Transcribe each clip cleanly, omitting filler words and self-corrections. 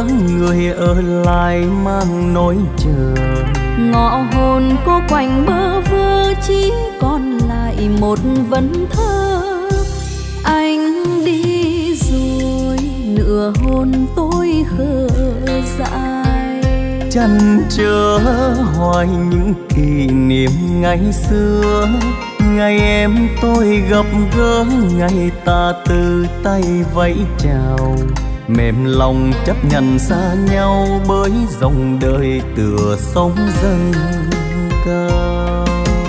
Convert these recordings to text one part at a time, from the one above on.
nhớ người ở lại mang nỗi chờ. Ngọ hồn cô quạnh bơ vơ chỉ còn lại một vần thơ. Anh đi rồi nửa hôn tôi khờ dại, chăn trở hoài những kỷ niệm ngày xưa. Ngày em tôi gặp gỡ, ngày ta từ tay vẫy chào. Mềm lòng chấp nhận xa nhau bởi dòng đời tựa sóng dâng cao.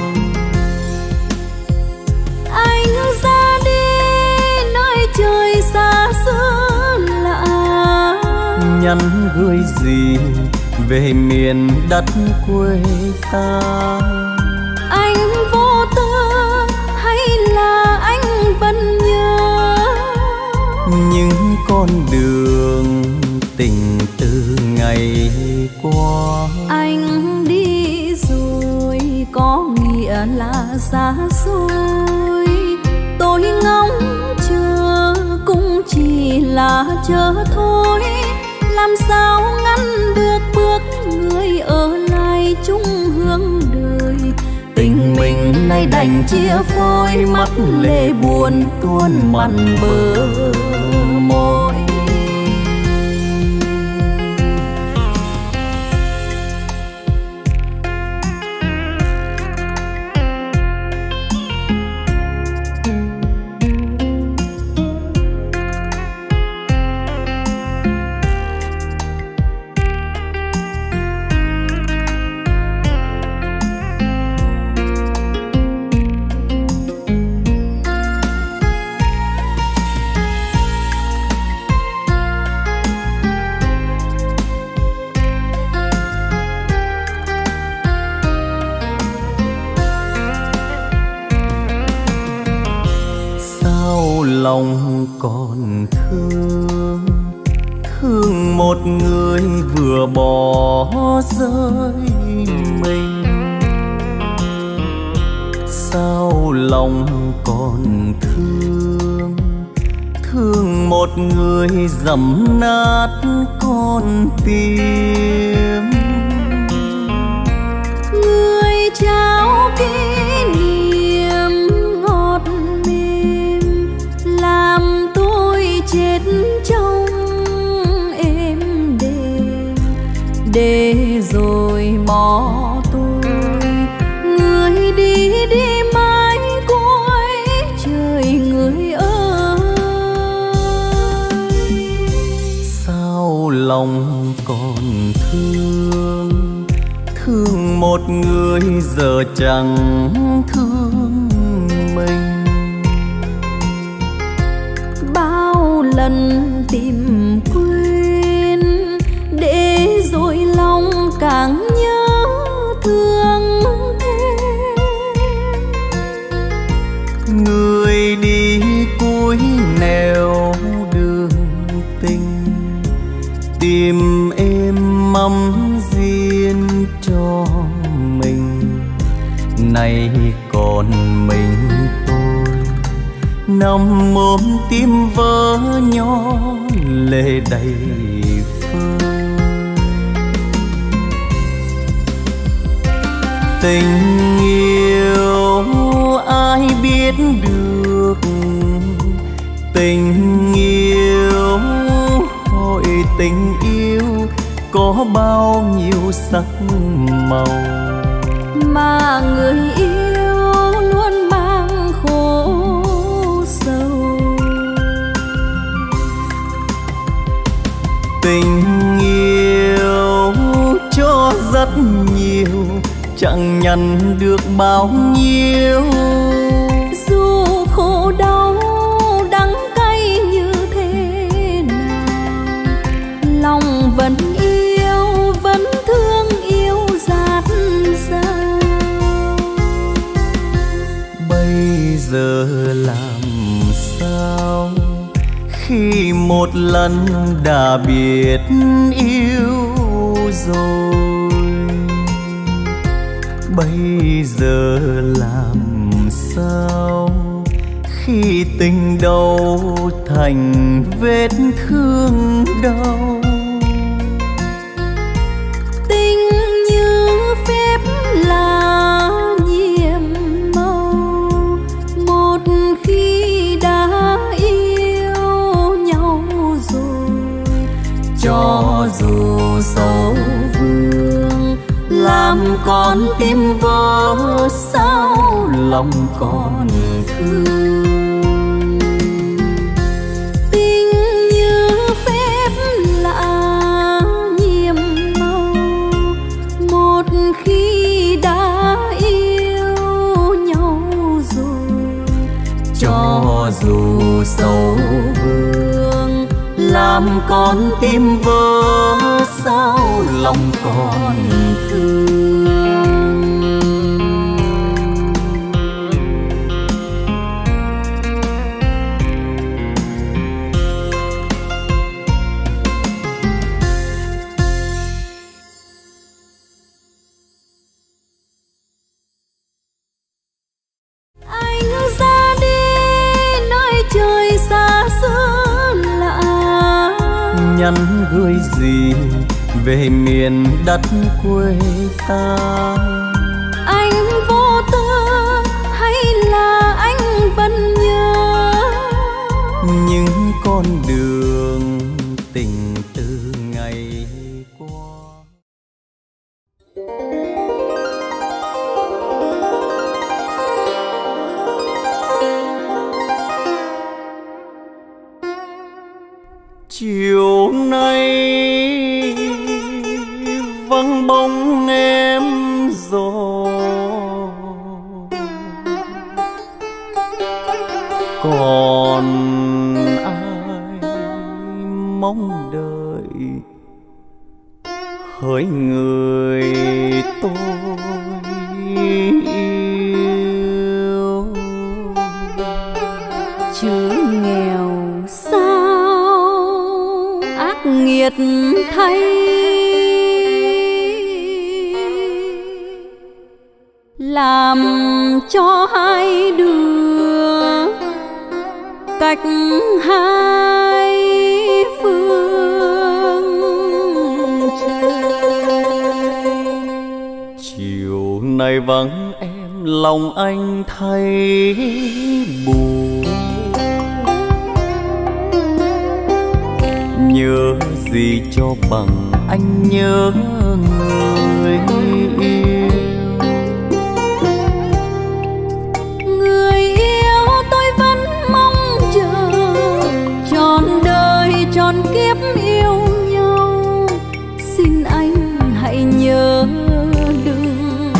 Anh ra đi nơi trời xa xứ lạ, nhắn gửi gì về miền đất quê ta. Anh vô tư hay là anh vẫn nhớ những con đường tình từ ngày qua. Anh đi rồi có nghĩa là xa xôi. Tôi ngóng chờ cũng chỉ là chờ thôi. Làm sao ngăn được bước người ở lại chung hướng đời. Tình mình nay đành chia phôi, mắt lệ buồn tuôn mặn bờ môi. Lòng còn thương, thương một người vừa bỏ rơi mình. Sao lòng còn thương, thương một người dẫm nát con tim. Người trao kỷ niệm ngọt mềm làm tôi chết trong êm đềm, để rồi bỏ tôi. Người đi đi mãi cuối trời người ơi. Sao lòng còn thương, thương một người giờ chẳng thương mình. Bao lần tìm quên để rồi lòng càng nhớ thương thêm. Người đi cuối nẻo đường tình, tìm em mắm riêng cho mình. Nay còn mình tôi nằm ôm tim vỡ nhỏ lệ đầy vơi. Tình yêu ai biết được, tình yêu hỏi tình yêu có bao nhiêu sắc màu. Mà người yêu luôn mang khổ sầu. Tình yêu cho rất nhiều, chẳng nhận được bao nhiêu. Dù khổ đau đắng cay như thế nào, lòng vẫn yêu vẫn thương yêu dạt dào. Bây giờ làm sao khi một lần đã biết yêu rồi. Bây giờ làm sao khi tình đầu thành vết thương đau. làm con tim vỡ, sao lòng còn thương. Tình như phép lạ nhiệm màu, một khi đã yêu nhau rồi, cho dù sâu vương làm con tim vỡ, sao lòng còn thương. Anh ra đi nơi trời xa xứ lạ, nhắn gửi gì về miền đất quê ta. anh vô tư hay là anh vẫn nhớ những con đường tình từ ngày qua. Chiều nay vắng bóng em rồi, còn ai mong đợi hỡi người tôi yêu. chữ nghèo sao ác nghiệt thay, làm cho hai đứa cách hai phương trời. Chiều nay vắng em lòng anh thấy buồn, nhớ gì cho bằng anh nhớ người yêu. Người yêu tôi vẫn mong chờ, trọn đời trọn kiếp yêu nhau. Xin anh hãy nhớ đừng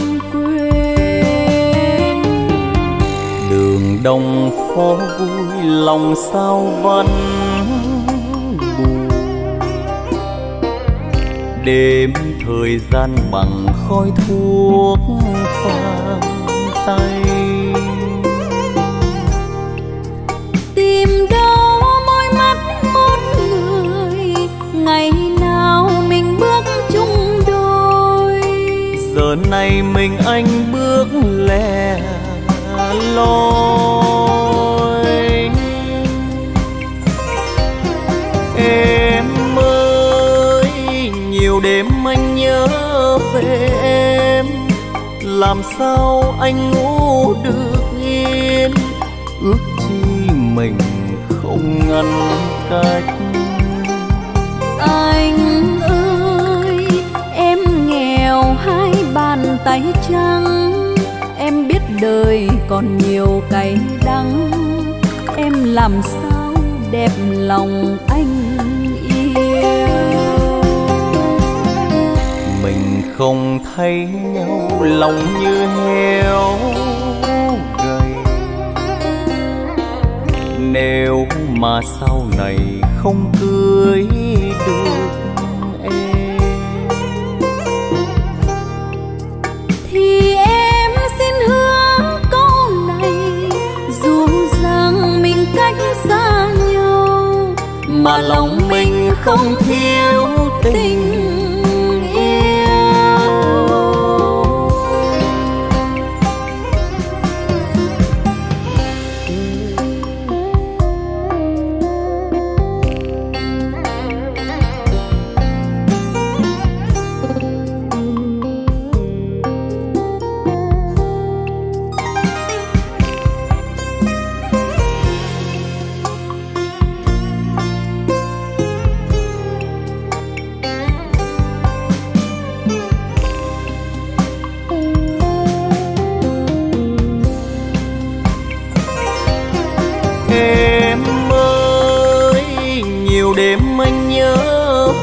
quên. Đường đông phố vui lòng sao vẫn buồn, đêm thời gian bằng khói thuốc vàng tay. Tìm đâu môi mắt một người, ngày nào mình bước chung đôi. Giờ này mình anh bước lẻ loi. Em ơi, nhiều đêm anh nhớ về em, làm sao anh ngủ được yên. Ước chi mình không ngăn cách. Anh ơi, em nghèo hai bàn tay trắng, em biết đời còn nhiều cay đắng. Em làm sao đẹp lòng anh yêu. Mình không thấy nhau lòng như heo gầy, nếu mà sau này không cưới được em thì em xin hứa câu này, dù rằng mình cách xa nhau mà lòng mình không thiếu tình yêu.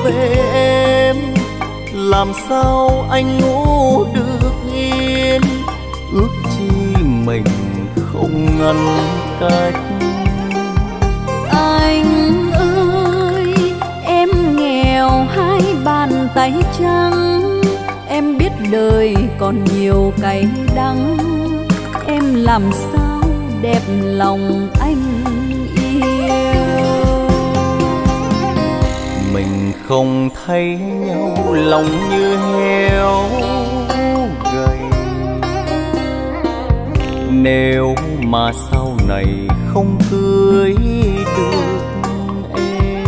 về em, làm sao anh ngủ được yên, ước chi mình không ngăn cách. Anh ơi, em nghèo hai bàn tay trắng, em biết đời còn nhiều cay đắng, em làm sao đẹp lòng anh yêu. Mình không thấy nhau lòng như heo gầy, nếu mà sau này không cưới được em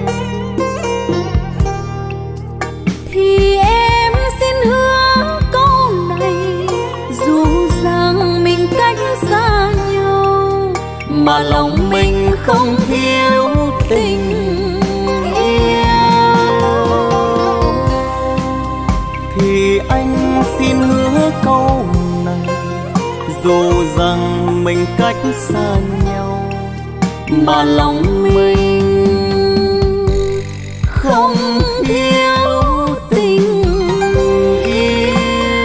thì em xin hứa câu này, dù rằng mình cách xa nhau mà lòng mình không thiếu tình yêu, thì anh xin hứa câu này, dù rằng mình cách xa nhau mà lòng mình không thiếu tình yêu.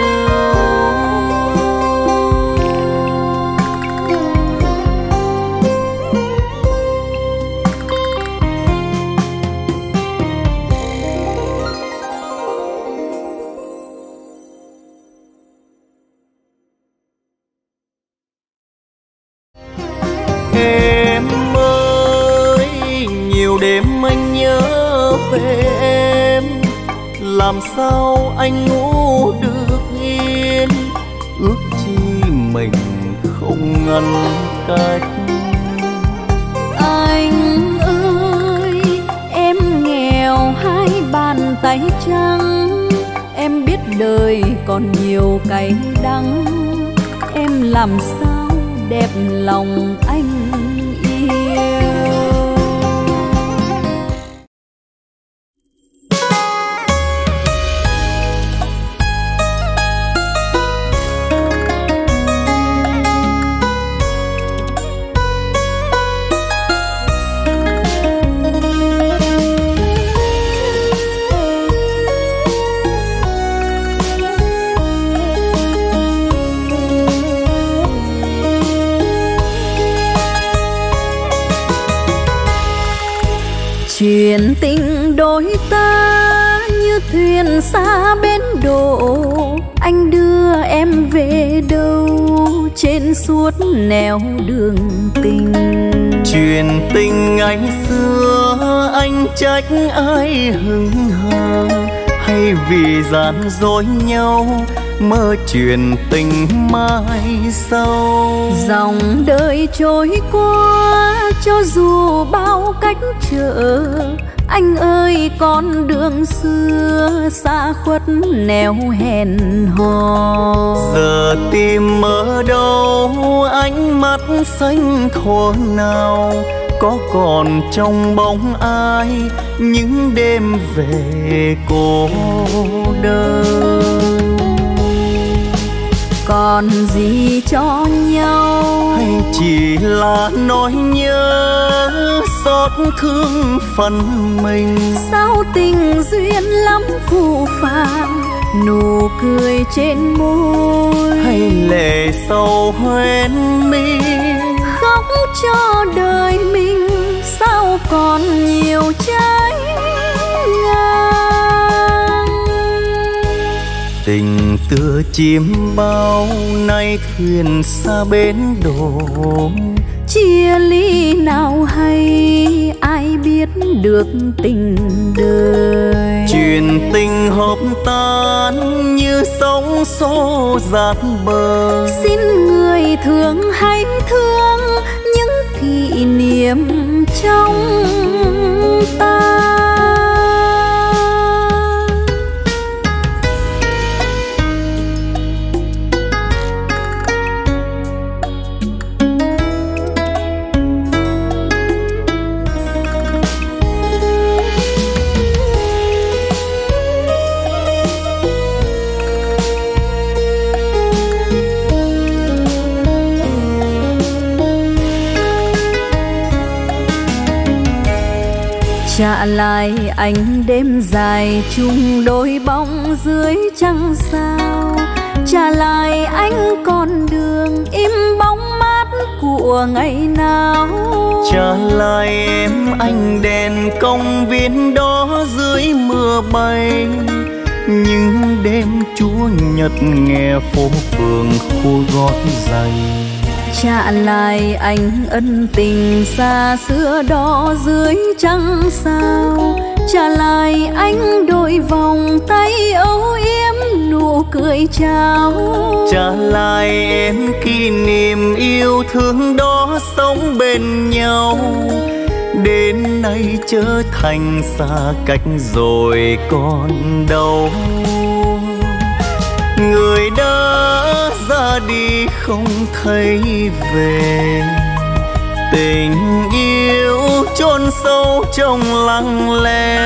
Em ơi, nhiều đêm anh nhớ về em, làm sao anh ngủ được yên, ước chi mình không ngăn cách. Anh ơi, em nghèo hai bàn tay trắng, em biết đời còn nhiều cay đắng, em làm sao đẹp lòng anh yêu. Chuyện tình đôi ta như thuyền xa bến đổ, anh đưa em về đâu trên suốt nẻo đường tình. Chuyện tình ngày xưa anh trách ai hững hờ, hay vì gian dối nhau mơ chuyện tình mai sau. Dòng đời trôi qua cho dù bao cách trở, anh ơi con đường xưa xa khuất nẻo hẹn hò. Giờ tìm ở đâu ánh mắt xanh thuở nào, có còn trong bóng ai những đêm về cô đơn. Còn gì cho nhau hay chỉ là nỗi nhớ xót thương phần mình. sao tình duyên lắm phù phàng, nụ cười trên môi hay lệ sầu hoen mi. khóc cho đời mình sao còn nhiều trái ngang. Tình tựa chim bao nay thuyền xa bến đổ, chia ly nào hay ai biết được tình đời. chuyện tình hợp tan như sóng xô dạt bờ. Xin người thương hãy thương những kỷ niệm trong ta. trả lại ánh đêm dài chung đôi bóng dưới trăng sao, trả lại anh con đường im bóng mát của ngày nào, trả lại em ánh đèn công viên đó dưới mưa bay, những đêm Chúa Nhật nghe phố phường khu gót giày. Trả lại anh ân tình xa xưa đó dưới trăng sao, trả lại anh đôi vòng tay âu yếm nụ cười chào, trả lại em kỷ niệm yêu thương đó sống bên nhau, đến nay trở thành xa cách rồi còn đâu. Người đã ra đi không thấy về, tình yêu chôn sâu trong lặng lẽ,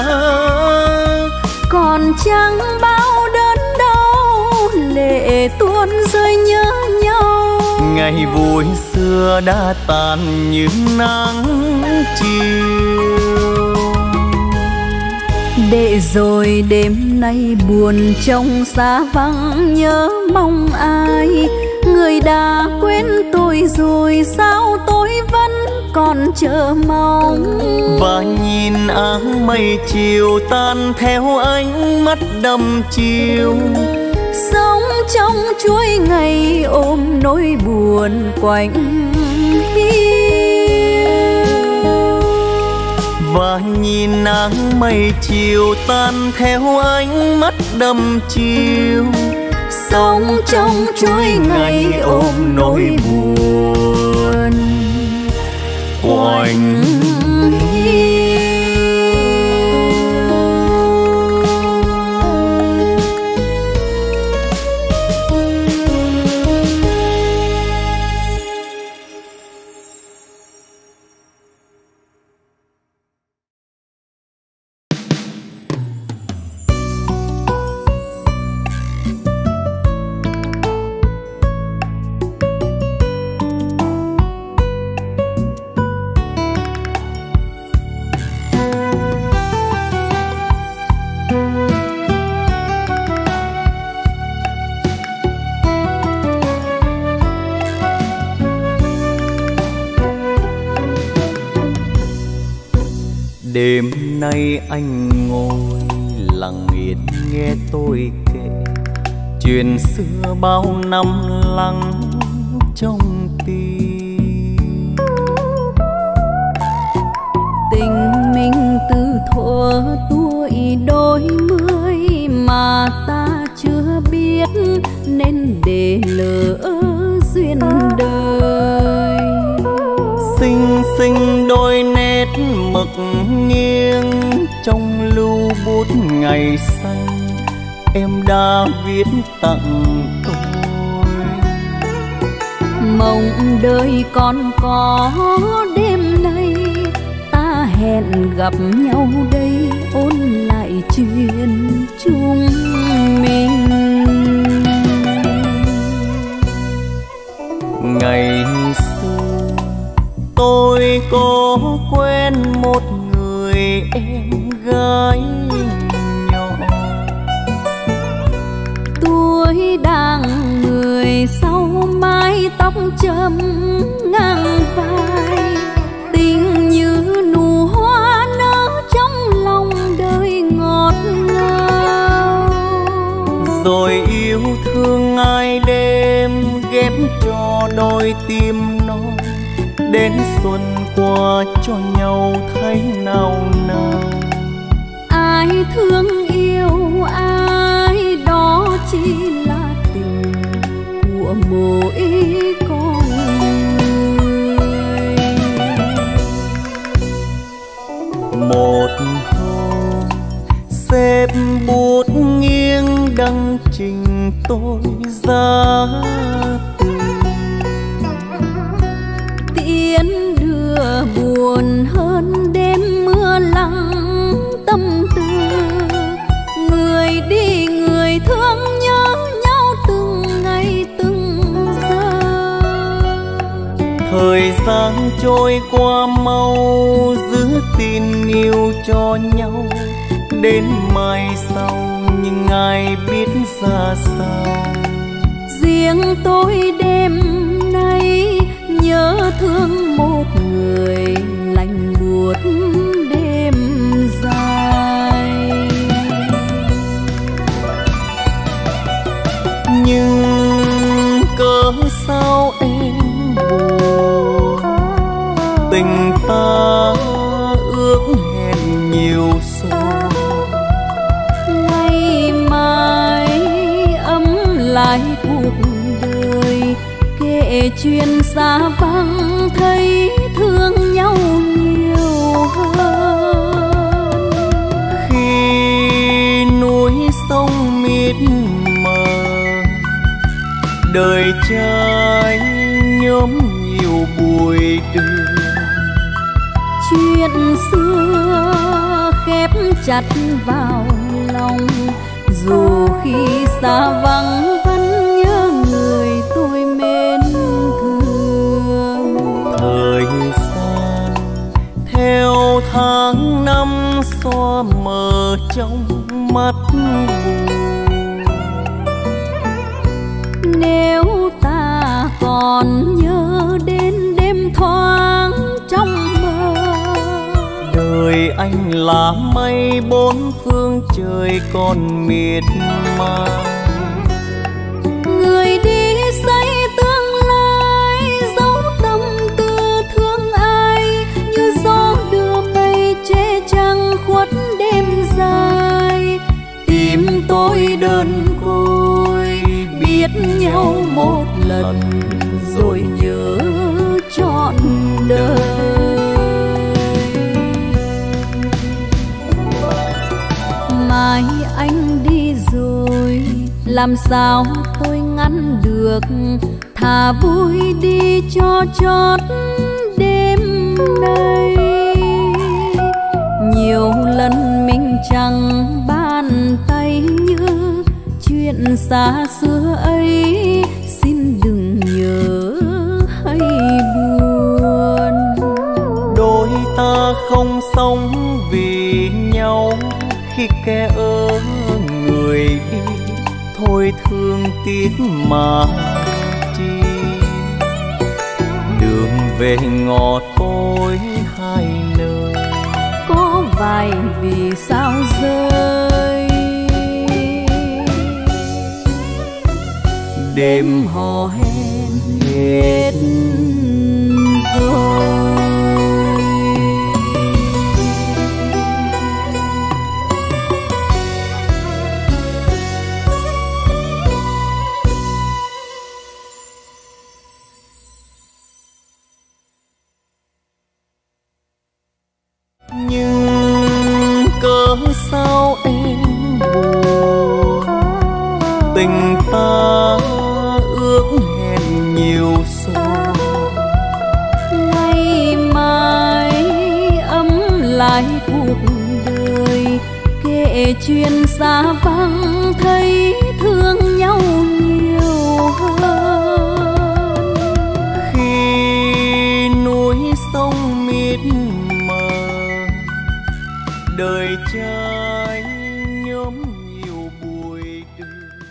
còn chẳng bao đớn đau lệ tuôn rơi nhớ nhau. Ngày vui xưa đã tàn như nắng chiều, để rồi đêm nay buồn trong xa vắng nhớ mong ai, người đã quên tôi rồi sao tôi vẫn còn chờ mong. Và nhìn áng mây chiều tan theo ánh mắt đăm chiều, sống trong chuỗi ngày ôm nỗi buồn quạnh hiu. Và nhìn áng mây chiều tan theo ánh mắt đăm chiều, sống trong chuỗi ngày ôm nỗi buồn quạnh hiu. Đêm nay anh ngồi lặng yên nghe tôi kể chuyện xưa bao năm lắng trong tim. Tình mình từ thuở tuổi đôi mươi mà ta chưa biết nên để lỡ duyên đời. Xinh xinh đôi nét mực nghiêng trong lưu bút ngày xanh, em đã viết tặng tôi. Mong đời còn có đêm nay, ta hẹn gặp nhau đây ôn lại chuyện chúng mình. Ngày xưa tôi có quen một người em gái nhỏ, tuổi đang 10 sau mái tóc châm ngang vai, tình như nụ hoa nở trong lòng đời ngọt ngào. Rồi yêu thương ai đêm ghép cho đôi tim non, đến xuân qua cho nhau thấy nào nào. Ai thương yêu ai đó chỉ là tình của mỗi con người. Một hôm xếp bút nghiêng đăng trình tôi ra từ, tiễn đưa buồn hơn đêm mưa lắng tâm tư. Người đi người thương nhớ nhau từng ngày từng giờ, thời gian trôi qua mau, giữ tình yêu cho nhau đến mai sau, nhưng ai biết ra sao. Riêng tôi đêm nay nhớ thương một người, lạnh buốt đêm dài. Nhưng cớ sao em buồn, tình ta ước hẹn nhiều rồi. Ngày mai ấm lại cuộc đời, kể chuyện xa vắng thấy thương nhau nhiều hơn. Khi núi sông mịt mờ, đời trai nhóm nhiều bụi đường. Chuyện xưa khép chặt vào lòng, dù khi xa vắng vẫn nhớ người tôi mến thương. Thời gian theo tháng năm xóa mờ trong mắt buồn. Nếu ta còn nhớ đến đêm thoáng trong mơ, đời anh là mây bốn phương trời còn miệt mài. người đi xây tương lai, dấu tâm tư thương ai, như gió đưa mây che trăng khuất đêm dài. Tim tôi đơn côi biết nhau một lần, rồi nhớ trọn đời. Mai anh đi rồi, làm sao tôi ngăn được, thà vui đi cho chót đêm nay. Nhiều lần mình chẳng bàn tay, như chuyện xa xưa ấy xin đừng nhớ hay buồn. Đôi ta không sống vì nhau, khi kẻ ở người đi thôi thương tiếc mà chi. Đường về ngọt cối hai nơi, có vài vì sao rơi. Đêm hò hẹn hết rồi. Nhưng cớ sao em buồn, tình ta ước hẹn nhiều rồi. Ngày mai ấm lại cuộc đời, kể chuyện xa vắng thấy thương nhau nhiều hơn. Khi núi sông mịt mờ, đời trai nhóm nhiều bụi đường.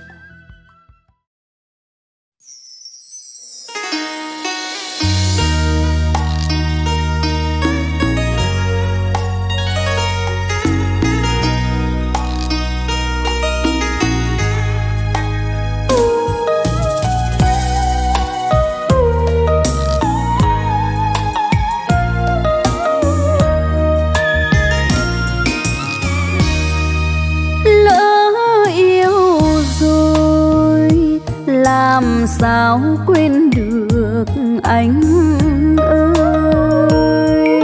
Làm sao quên được anh ơi.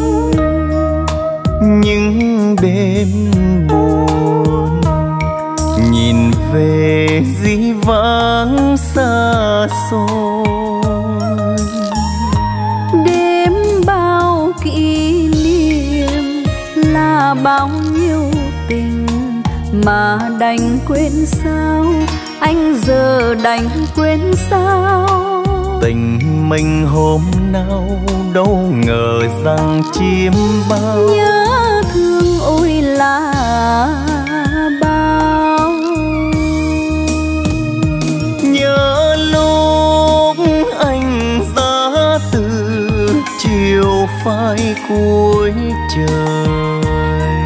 Những đêm buồn nhìn về dĩ vãng xa xôi, đêm bao kỷ niệm là bao nhiêu tình mà đành quên sao, anh giờ đành quên sao. tình mình hôm nào đâu ngờ rằng chim bao. Nhớ thương ôi là bao. Nhớ lúc anh ra từ chiều phai cuối trời,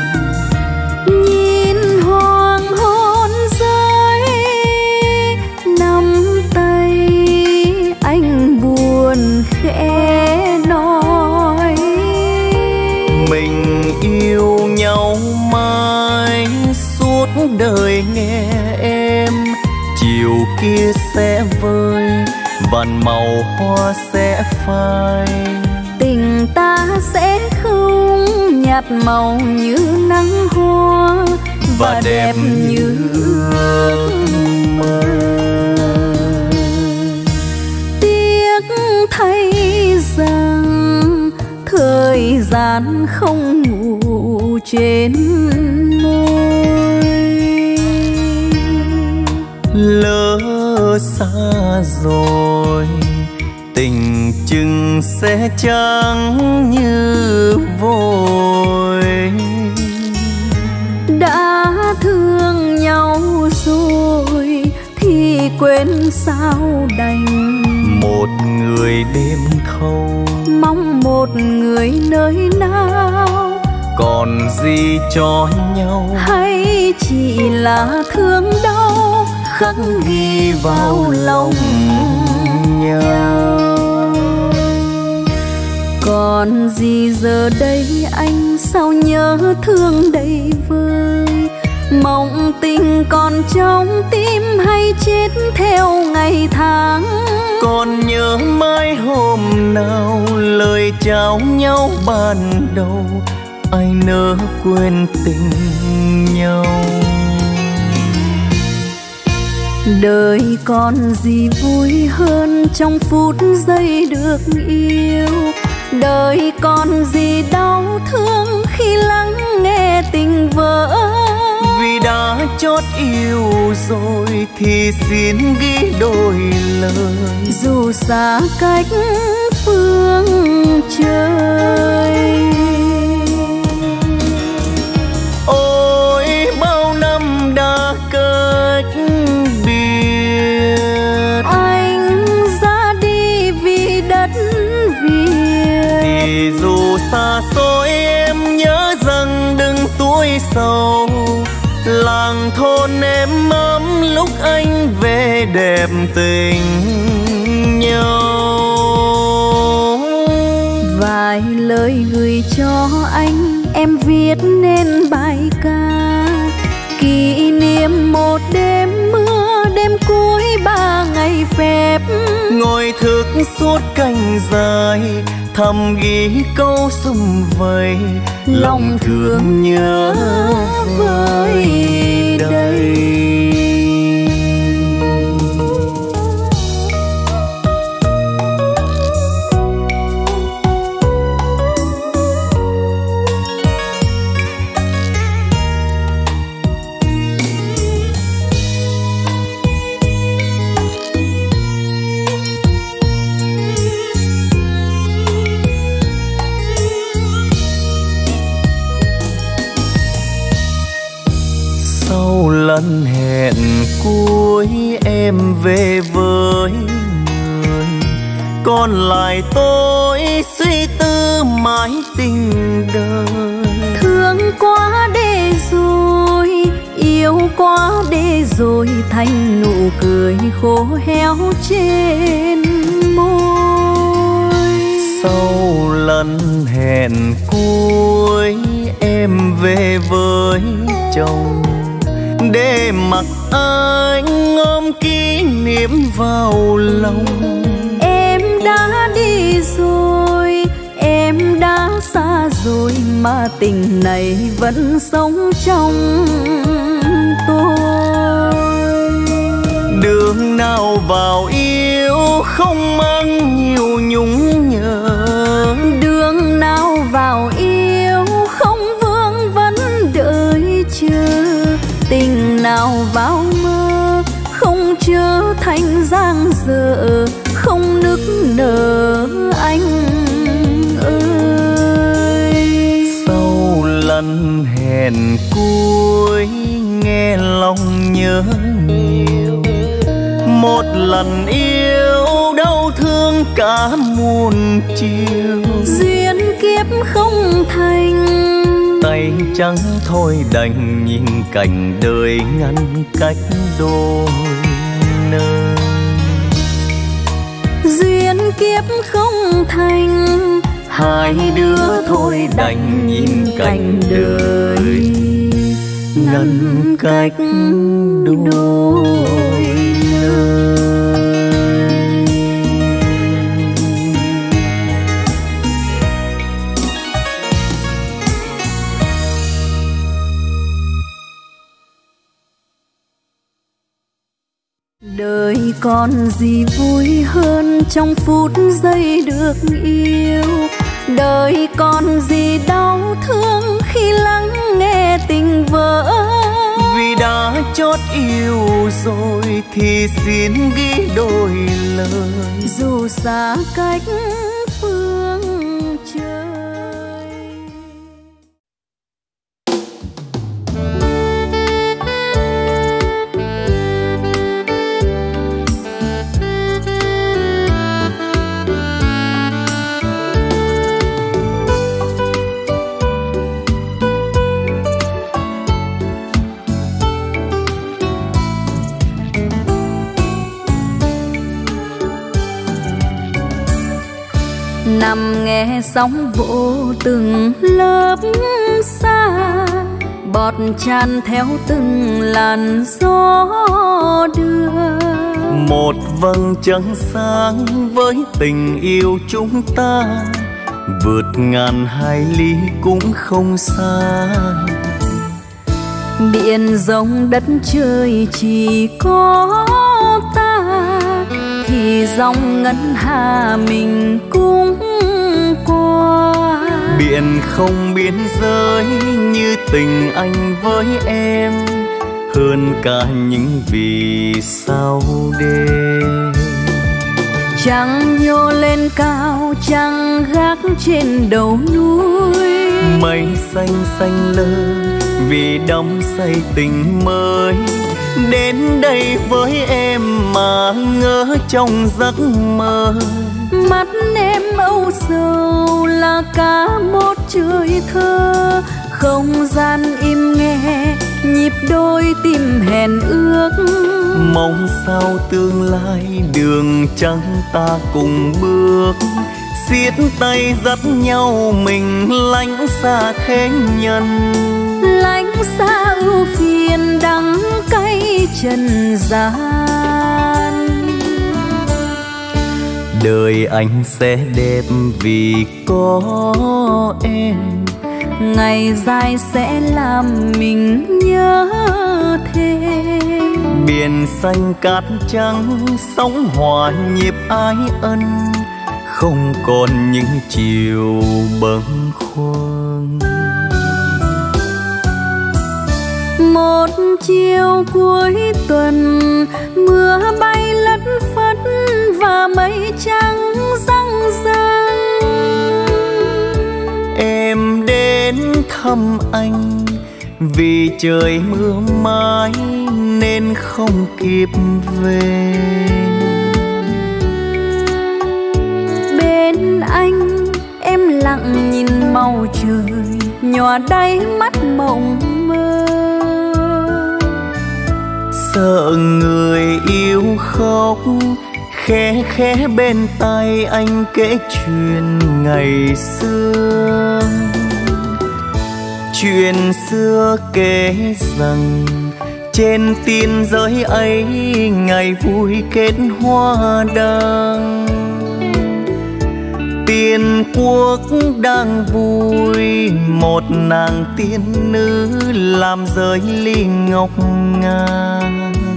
nhìn hoàng hôn rơi nắm tay anh buồn khẽ nói mình yêu nhau mãi suốt đời nghe em. Chiều kia sẽ vơi vàn màu hoa sẽ phai, tình ta sẽ không nhạt màu như nắng hoa và đẹp như ước mơ. Tiếc thay rằng thời gian không ngủ trên môi, lỡ xa rồi tình chừng sẽ trắng như vôi. Đã thương nhau rồi thì quên sao đành, một người đêm thâu mong một người nơi nào. Còn gì cho nhau hay chỉ là thương đau khắc ghi vào lòng nhau. Còn gì giờ đây anh sao nhớ thương đầy vơi, mộng tình còn trong tim hay chết theo ngày tháng. còn nhớ mãi hôm nào lời chào nhau ban đầu, ai nỡ quên tình nhau. Đời còn gì vui hơn trong phút giây được yêu, đời còn gì đau thương khi lắng nghe tình vỡ. Vì đã chót yêu rồi thì xin ghi đôi lời, dù xa cách phương trời. Ôi bao năm đã cách biệt, Anh ra đi vì đất Việt, thì dù xa xôi em nhớ rằng đừng tuổi sầu. Làng thôn em ấm lúc anh về đẹp tình nhau. vài lời gửi cho anh em viết nên bài ca, kỷ niệm một đêm mưa, đêm cuối 3 ngày phép. Ngồi thức suốt canh dài thầm ghi câu sum vầy, lòng thương nhớ vơi đầy. Lần hẹn cuối em về với người, còn lại tôi suy tư mãi tình đời. Thương quá để rồi, yêu quá để rồi, thành nụ cười khô héo trên môi. Sau lần hẹn cuối em về với chồng, để mặc anh ôm kỷ niệm vào lòng. Em đã đi rồi, em đã xa rồi, mà tình này vẫn sống trong tôi. Đường nào vào yêu không mang nhiều nhung nhớ, đường nào vào yêu không vương vấn đợi chờ, tình nào vào mơ không trở thành dang dở, không nức nở anh ơi. Sau lần hẹn cuối nghe lòng nhớ nhiều, một lần yêu đau thương cả muôn chiều. Duyên kiếp không thành, tay trắng thôi đành nhìn cảnh đời ngăn cách đôi nơi. Duyên kiếp không thành, hai đứa thôi đành nhìn cảnh đời ngăn cách đôi nơi. Đời còn gì vui hơn trong phút giây được yêu. Đời còn gì đau thương khi lắng nghe tình vỡ. Vì đã chót yêu rồi thì xin ghi đôi lời, dù xa cách phương trời. Nằm nghe sóng vỗ từng lớp xa, bọt tràn theo từng làn gió đưa. Một vầng trăng sáng với tình yêu chúng ta, vượt ngàn hải lý cũng không xa. Biển rộng đất trời chỉ có ta, thì dòng ngân hà mình cũng qua. Biển không biên giới như tình anh với em, hơn cả những vì sao đêm. Trăng nhô lên cao, trăng gác trên đầu núi. Mây xanh xanh lơ vì đắm say tình mới. Đến đây với em mà ngỡ trong giấc mơ. Mắt em âu sầu là cả một trời thơ. Không gian im nghe nhịp đôi tim hẹn ước. Mong sao tương lai đường trắng ta cùng bước. Siết tay dắt nhau mình lánh xa thế nhân. Lánh xa ưu phiền đắng cay trần gian. Đời anh sẽ đẹp vì có em. Ngày dài sẽ làm mình nhớ thêm. Biển xanh cát trắng sóng hòa nhịp ái ân. Không còn những chiều bâng khuâng. Một chiều cuối tuần, mưa bay lất phất và mây trắng răng răng. Em đến thăm anh vì trời mưa mãi nên không kịp về. Bên anh em lặng nhìn màu trời, nhòa đáy mắt mộng mơ. Sợ người yêu khóc, khẽ khẽ bên tai anh kể chuyện ngày xưa. Chuyện xưa kể rằng trên tiên giới ấy ngày vui kết hoa đăng. Tiên quốc đang vui, một nàng tiên nữ làm rơi ly ngọc ngà.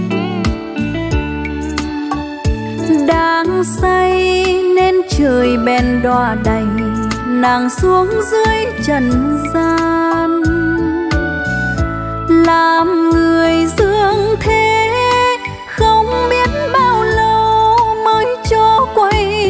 Đang say nên trời bèn đọa đầy, nàng xuống dưới trần gian. Làm người dương thế không biết bao lâu mới cho quay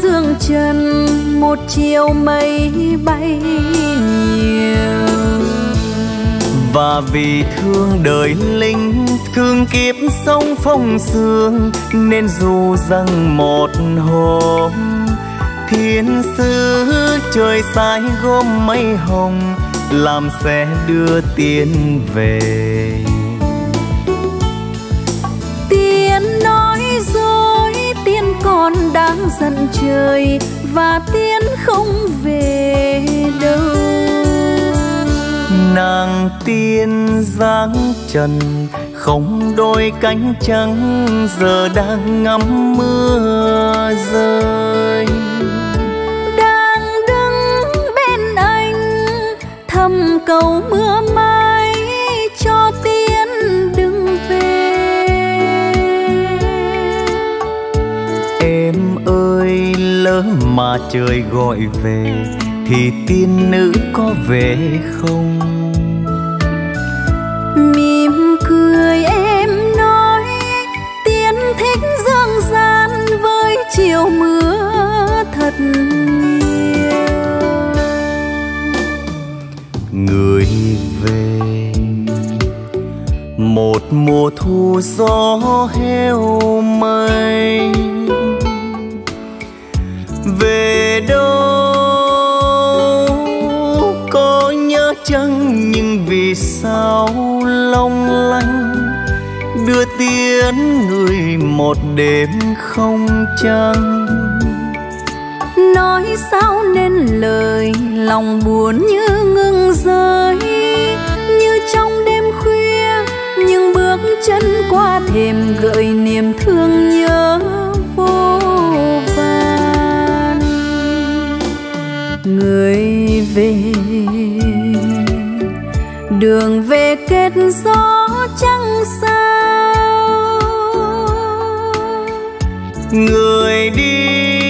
dương trần một chiều mây bay nhiều. Và vì thương đời linh, thương kiếp sống phong sương, nên dù rằng một hôm thiên sứ trời sai gom mây hồng, làm sẽ đưa tiên về. Tiên nói dối, tiên còn đang giận trời, và tiên không về đâu. Nàng tiên dáng trần không đôi cánh trắng, giờ đang ngắm mưa rơi. Đang đứng bên anh thầm cầu mưa mai cho tiên đừng về. Em ơi, lỡ mà trời gọi về thì tiên nữ có về không? Mỉm cười em nói tiên thích dương gian với chiều mưa thật nhiều. Người về một mùa thu gió heo mây, về đâu có nhớ chăng, nhưng vì sao long lanh đưa tiến người một đêm không trăng. Nói sao nên lời lòng buồn như ngừng rơi, như trong đêm khuya nhưng bước chân qua thềm gợi niềm thương nhớ vô vàn. Người về đường về kết gió chẳng sao, người đi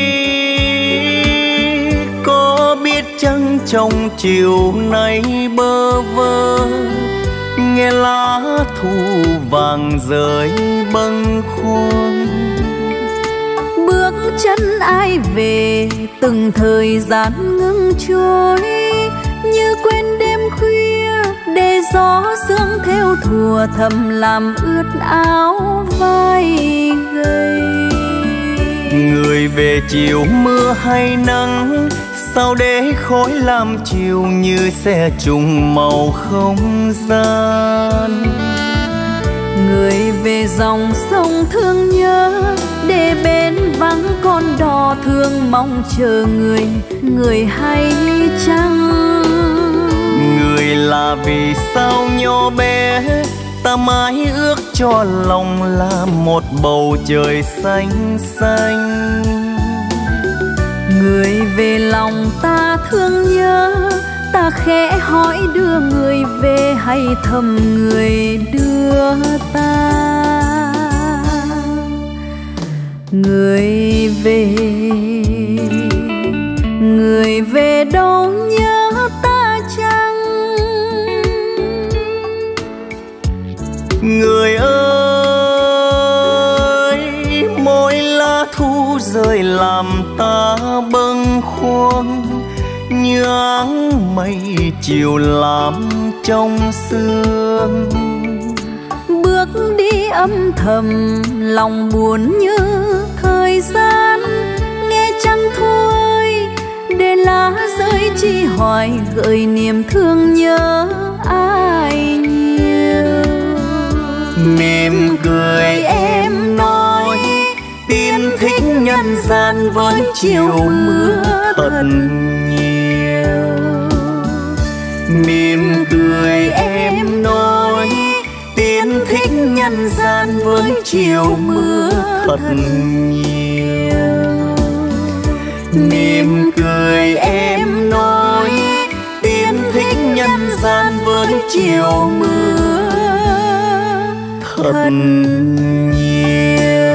có biết chăng trong chiều nay bơ vơ, nghe lá thu vàng rơi bâng khuâng. bước chân ai về từng thời gian ngưng trôi, như quên đêm khuya để gió sương theo thùa thầm làm ướt áo vai gầy. Người về chiều mưa hay nắng, sao để khói làm chiều như xe trùng màu không gian. Người về dòng sông thương nhớ, để bên vắng con đò thương mong chờ người, người hay chăng? Người là vì sao nhỏ bé, ta mãi ước cho lòng là một bầu trời xanh xanh. Người về lòng ta thương nhớ, ta khẽ hỏi đưa người về hay thầm người đưa ta. Người về đâu nhớ ta chăng? Người ơi, mỗi lá thu rơi làm ta bâng khuâng, như áng mây chiều làm trong sương. Bước đi âm thầm lòng buồn như thời gian, nghe trăng thu ơi để lá rơi chi hoài gợi niềm thương nhớ ai nhiều. Mỉm cười em nói tiên thích nhân gian với chiều mưa thật nhiều. Mỉm cười em nói tiên thích nhân gian với chiều mưa thật nhiều. Mỉm cười em nói tiên thích nhân gian với chiều mưa thật nhiều.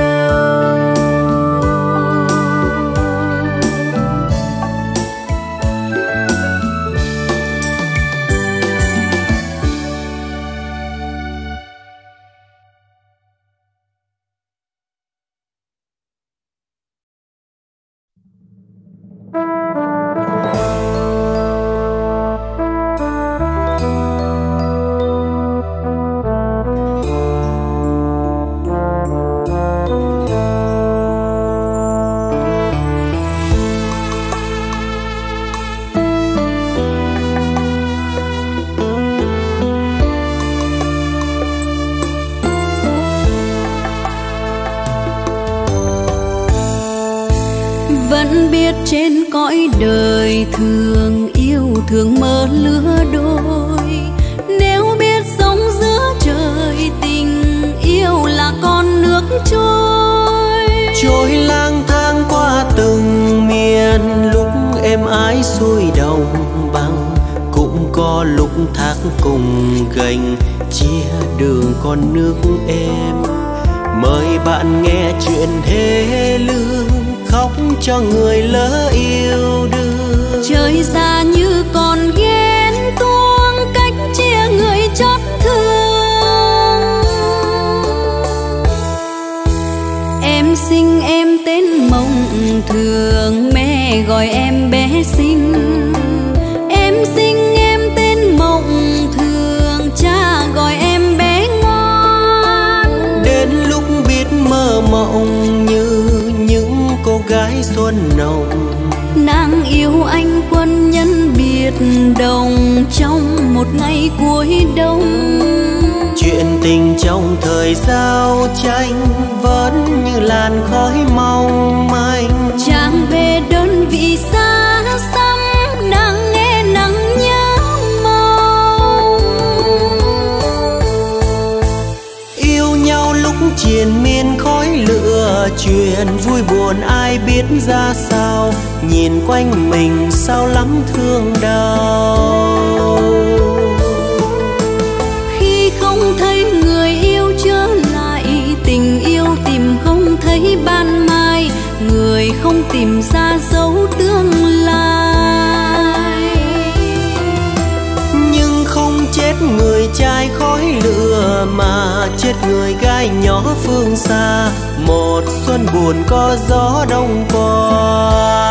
biết trên cõi đời thường yêu thương mơ lứa đôi. Nếu biết sống giữa trời tình yêu là con nước trôi. Trôi lang thang qua từng miền, lúc em ái xuôi đồng bằng, cũng có lúc thác cùng gành chia đường con nước em. Mời bạn nghe chuyện thê lương, khóc cho người lỡ yêu đương. Trời xa như còn ghen tuông, cách chia người chót thương. Em sinh em tên Mộng Thường, mẹ gọi em bé xinh. Em sinh em tên Mộng Thường, cha gọi em bé ngoan. Đến lúc biết mơ mộng như những cô gái xuân nồng, nàng yêu anh quân nhân biệt đồng trong một ngày cuối đông. chuyện tình trong thời giao tranh vẫn như làn khói mong manh. Chàng về đơn vị xa xăm, nàng nghe nắng nhớ mong. Yêu nhau lúc triền miên khói lửa, chuyện vui buồn ai biết ra sao. Nhìn quanh mình sao lắm thương đau. Khi không thấy người yêu trở lại, tình yêu tìm không thấy ban mai. Người không tìm ra dấu tương lai. Nhưng không chết người trai khói lửa, mà chết người gái nhỏ phương xa. Một xuân buồn có gió đông qua.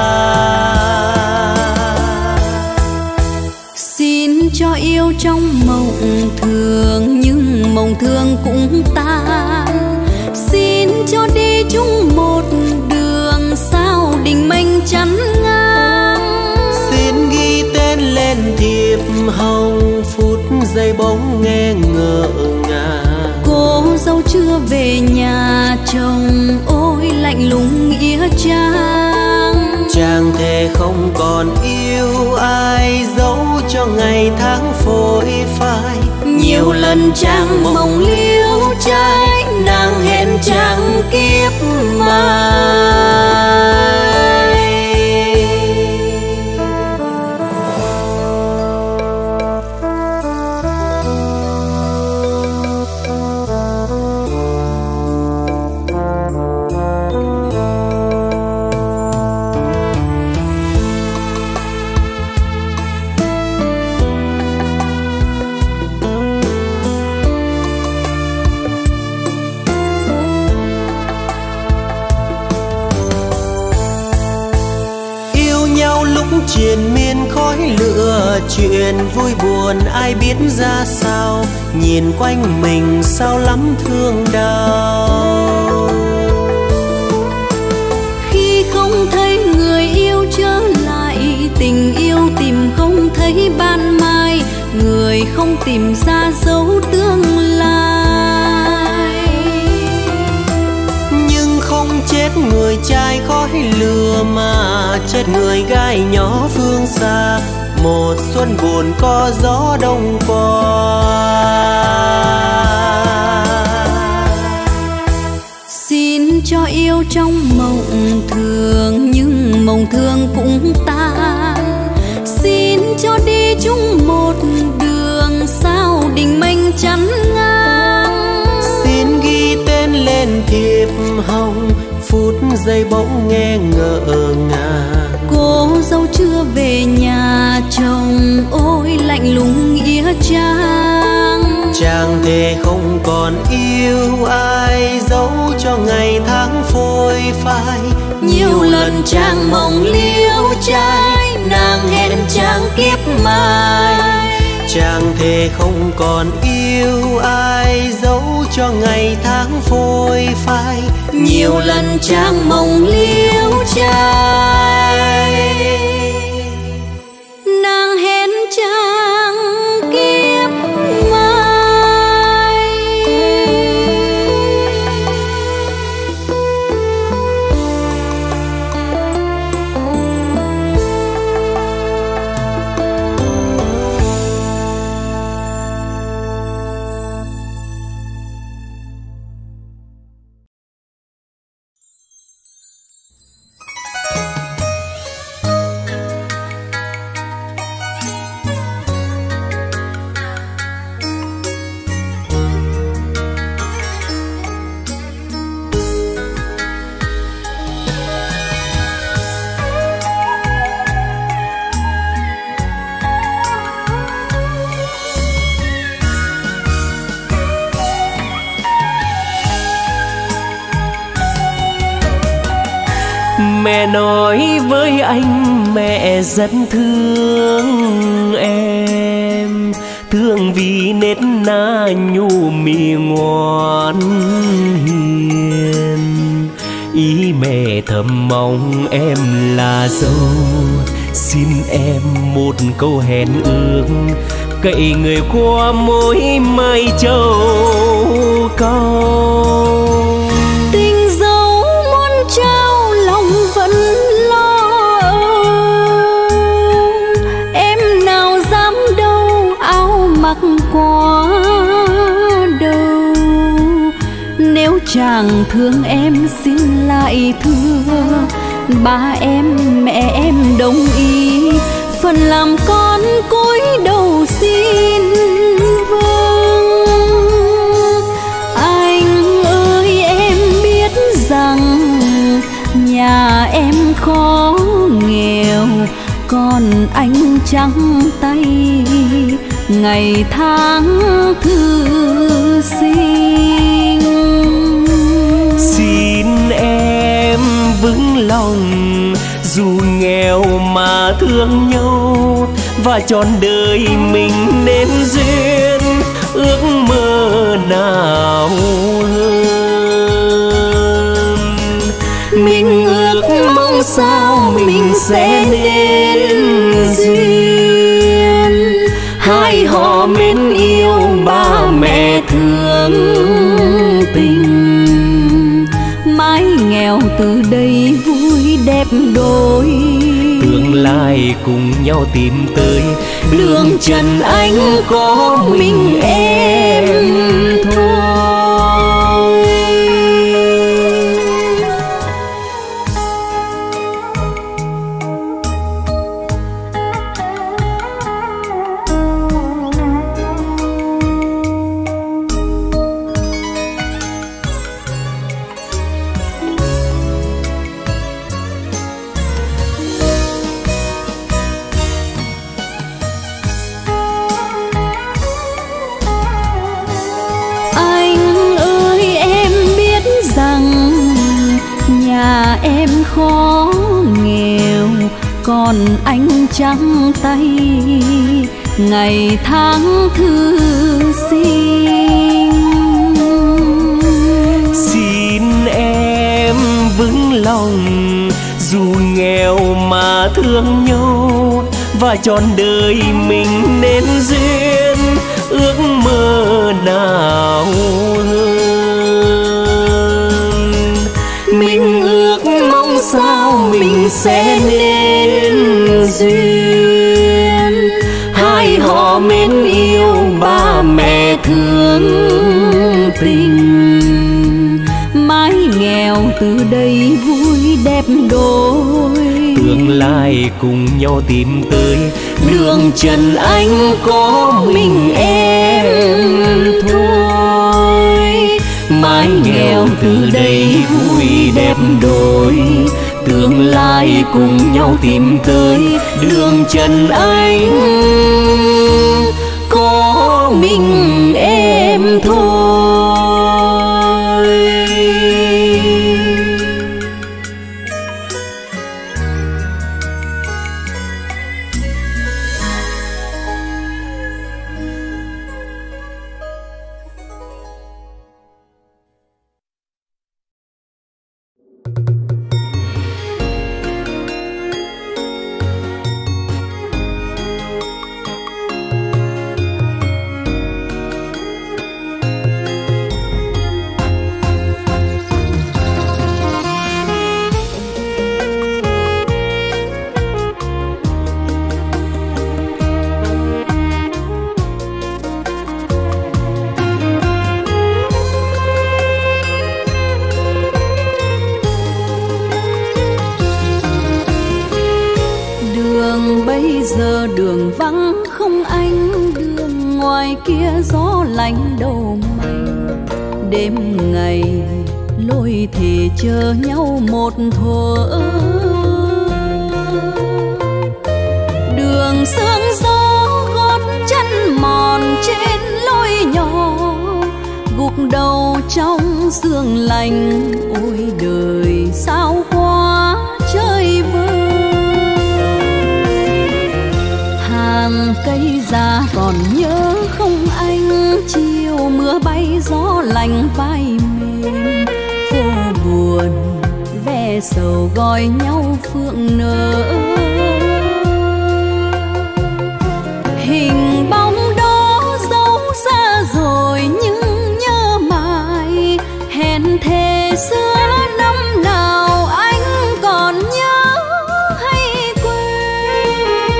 Xin cho yêu trong mộng thường, nhưng mộng thường cũng tan. Xin cho đi chung một đường, sao định mệnh chắn ngang. Xin ghi tên lên thiệp hồng, phút giây bóng nghe ngỡ ngàng. Cô dâu chưa về nhà chồng, ôi lạnh lùng nghĩa trang. Chàng thề không còn yêu ai, dẫu cho ngày tháng phôi phai. Nhiều lần chàng mộng liêu trai, nàng hẹn chàng kiếp mai. Triền miên khói lửa, chuyện vui buồn ai biết ra sao. Nhìn quanh mình sao lắm thương đau. Khi không thấy người yêu trở lại, tình yêu tìm không thấy ban mai. Người không tìm ra dấu tương lai. Nhưng không chết người trai khói lửa, mà chết người gái nhỏ phương xa. Một xuân buồn có gió đông qua. Xin cho yêu trong mộng thường, nhưng mộng thường cũng tan. Xin cho đi chung một đường, sao định mệnh chắn ngang. Xin ghi tên lên thiệp hồng, phút giây bỗng nghe ngỡ ngàng. Cô dâu chưa về nhà chồng, ôi lạnh lùng nghĩa trang. Chàng thề không còn yêu ai, dẫu cho ngày tháng phôi phai. Nhiều lần chàng mộng liêu trai, nàng hẹn chàng kiếp mai. Chàng thề không còn yêu ai, dẫu cho ngày tháng phôi phai. Nhiều lần chàng mộng liêu trai, nàng hẹn chàng kiếp mai. nói với anh mẹ rất thương em, thương vì nết na nhu mì ngoan hiền. Ý mẹ thầm mong em là dâu, xin em một câu hẹn ước, cậy người qua mối mai châu câu. Tình dấu muốn trao lòng vẫn lo, em nào dám đâu áo mặc quá đâu. Nếu chàng thương em xin lại thưa, ba em mẹ em đồng ý, phần làm con cúi đầu xin vâng. Anh ơi em biết rằng nhà em khó nghèo, còn anh trắng tay ngày tháng thư sinh. Xin em vững lòng dù nghèo mà thương nhau, và trọn đời mình nên duyên ước mơ nào hơn. Mình ước mong sao mình sẽ nên duyên, hai họ mến yêu ba mẹ thương tình. Mái nghèo từ đây vui đẹp đôi, tương lai cùng nhau tìm tới đường trần anh có mình em thôi. Em khó nghèo, còn anh trắng tay ngày tháng thư sinh. Xin em vững lòng dù nghèo mà thương nhau, và trọn đời mình nên duyên ước mơ nào hơn. Mình ước mong sao mình sẽ nên duyên, hai họ mến yêu ba mẹ thương tình. Mái nghèo từ đây vui đẹp đôi, tương lai cùng nhau tìm tới đường trần anh có mình em thôi. Mái nghèo từ đây vui đẹp đôi, tương lai cùng nhau tìm tới đường trần anh có mình em thôi. giờ đường vắng không ánh đường, ngoài kia gió lạnh đầu manh. Đêm ngày lối thì chờ nhau một thuở, đường sương gió gót chân mòn trên lối nhỏ, gục đầu trong sương lạnh. Ôi đời sao quá trời vơi, hè sầu gọi nhau phượng nở. Hình bóng đó dấu xa rồi nhưng nhớ mãi, hẹn thề xưa năm nào anh còn nhớ hay quên.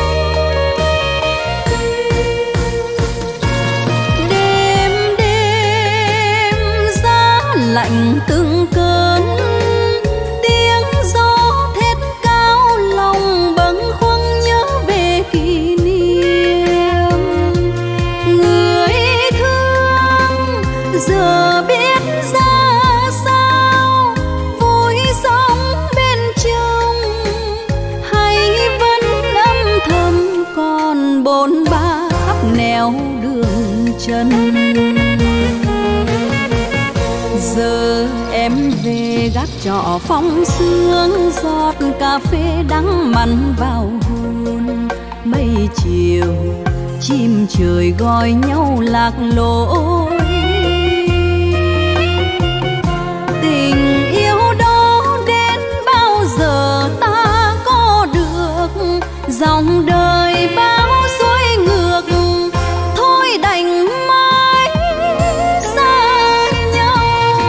Đêm đêm giá lạnh từng cơn, tiếng gió thét cao lòng bâng khuâng nhớ về kỷ niệm. Người thương giờ biết ra sao, vui sống bên chồng hay vẫn âm thầm còn bồn ba khắp nẻo đường chân. Giờ em về gác trọ phong sương, giọt cà phê đắng mặn vào hồn. Mây chiều chim trời gọi nhau lạc lối. Tình yêu đó đến bao giờ ta có được, dòng đời bao xuôi ngược, thôi đành mãi xa nhau.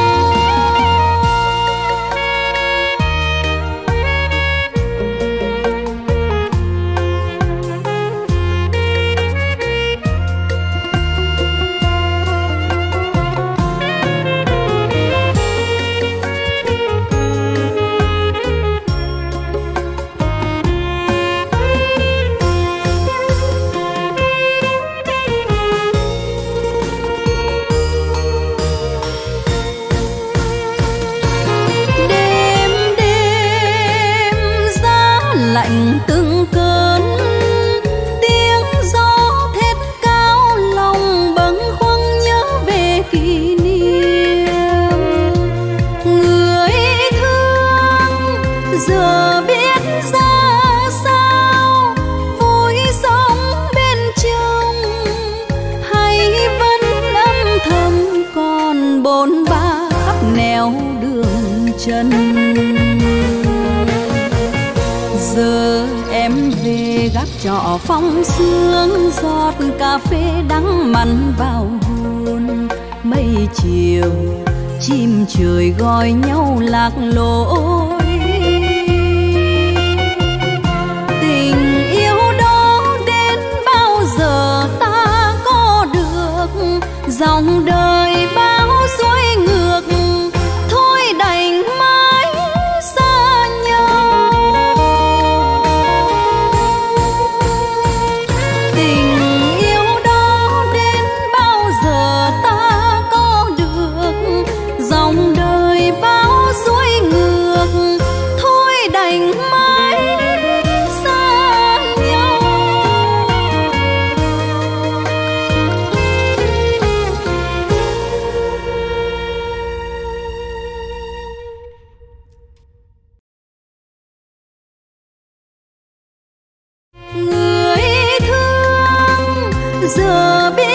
Đêm đêm giá lạnh từng cơn, tiếng gió thét cao lòng bâng khuâng nhớ về kỷ niệm. Người thương giờ biết ra sao, vui sống bên chồng hay vẫn âm thầm còn bồn ba khắp nẻo đường chân. Giờ em về gác trọ phong sương, giọt cà phê đắng mặn vào hồn. Mây chiều chim trời gọi nhau lạc lối. Tình yêu đó đến bao giờ ta có được, dòng đời bao xuôi ngược, thôi đành mãi xa nhau. Tình yêu đó đến bao giờ ta có được, dòng đời bao xuôi ngược, thôi đành mãi xa nhau. Người thương giờ biết